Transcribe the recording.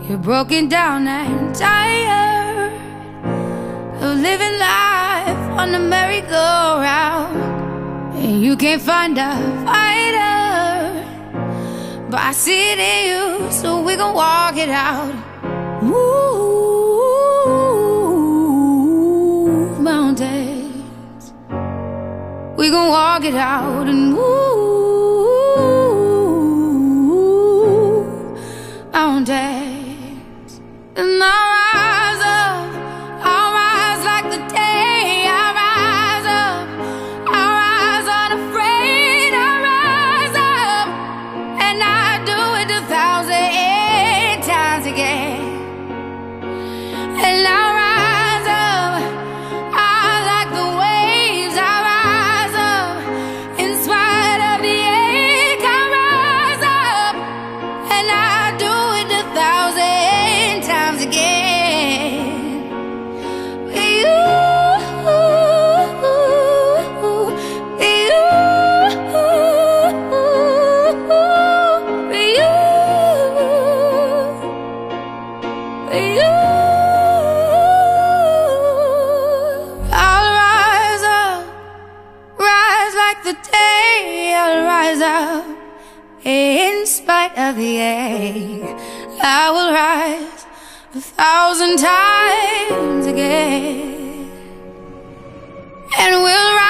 You're broken down and tired of living life on the merry-go-round, and you can't find a fighter, but I see it in you, so we gon' walk it out. Move mountains, we gon' walk it out and move mountains. And I'll rise up, I'll rise like the day. I'll rise up, I'll rise unafraid. I'll rise up, and I'll do it 1,000 times again. And I'll rise up, I like the waves. I'll rise up, in spite of the ache. I'll rise up, and I'll do it 1,000 times again. I'll rise up, rise like the day. I'll rise up, in spite of the ache. I will rise 1,000 times again, and we'll rise